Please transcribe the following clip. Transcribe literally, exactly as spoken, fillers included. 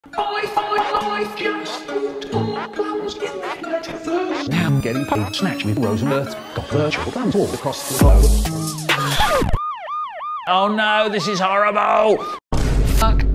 I find life just all plums in the Metaverse. Now I'm getting paid snatch with Rosen Earth. Got virtual plums all across the globe. Oh no, this is horrible! Fuck.